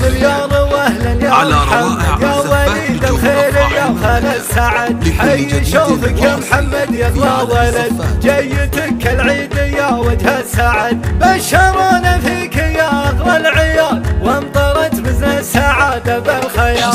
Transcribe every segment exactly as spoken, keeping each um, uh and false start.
مليار واهلا يا محمد يا وليد الخير يا خال السعد. حي شوفك يا محمد يا اغلى ولد، جيتك العيد يا وجه السعد. بشرونا فيك يا اغلى العيال، وامطرت بزن السعاده بالخيال.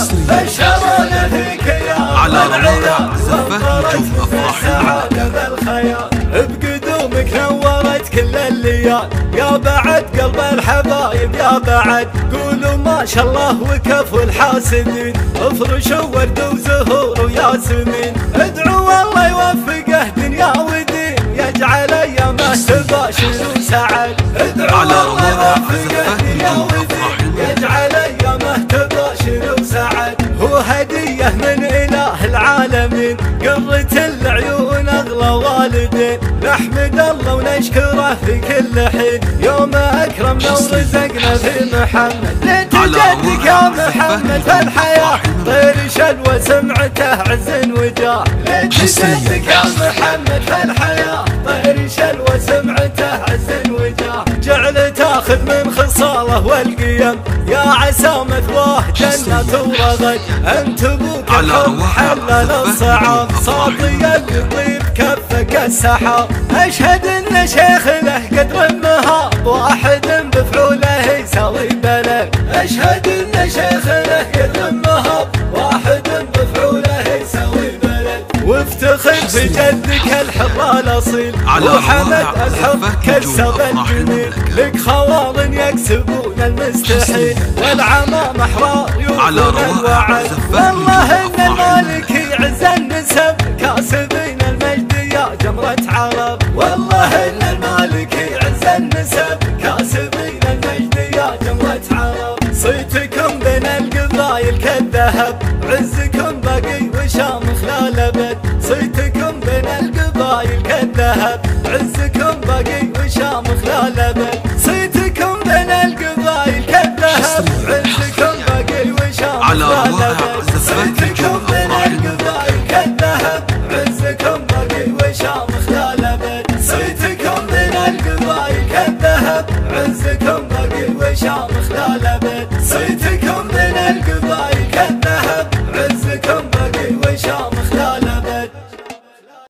بشرونا فيك يا اغلى العيال، وامطرت بزن السعاده بالخيال. بقدومك نورت كل الليال، يا بعد قلب الحبايب يا بعد. قولوا ما شاء الله وكفوا الحاسدين، افرشوا ورد وزهور وياسمين. ادعوا الله يوفقه دنيا ودين، يجعل ايامه تباشر وسعد. ادعوا الله يوفقه دنيا ودين، يجعل ايامه تباشر وسعد. هو هديه من اله العالمين، قرة العيون اغلى والدين. نحمد الله ونشكره في كل حين، يوم اكرمنا ورزقنا في محمد. ليت جدك يا محمد في الحياه، طير شلوى سمعته عز وجاه. ليت جدك يا محمد في الحياه، طير شلوى سمعته عز وجاه. جعل تاخذ من خصاله والقيم، يا عسى مثواه جنة ورغد. انت ابوك الحب حلل الصعاب، صافي يطيب كفك السحاب. اشهد ان شيخ له قدر مهاب، واحد بفعوله يساوي بلد. اشهد ان شيخ له قدر مهاب، واحد بفعوله يساوي بلد. وافتخر بجدك الحر الاصيل، وحمد الحب كسب الجميل. لك خوار يكسبون المستحيل، والعمام احرار يوفون الوعد. والله ان المالك يعز النسب، كاسبين المجد يا جمرة عرب. والله ان المالك يعز النسب، كاسبين المجد يا جمرة عرب. صيتكم بين القبائل كالذهب، عزكم باقي وشامخ لا لبد. صيتكم بين القبائل كالذهب، عزكم باقي وشامخ لا لبد. صيتكم بين القبائل كالذهب، عزكم باقي وشامخ لا لبد. صيتكم بين القبائل كالذهب، عزكم باقي وشامخ لا لبد. صيتكم بين القبائل كالذهب، عزكم باقي وشامخ لا لبد. صيتكم بين القبائل